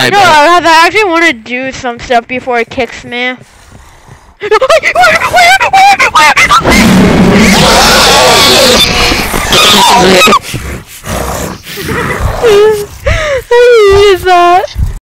I No, bet. I actually want to do some stuff before it kicks me.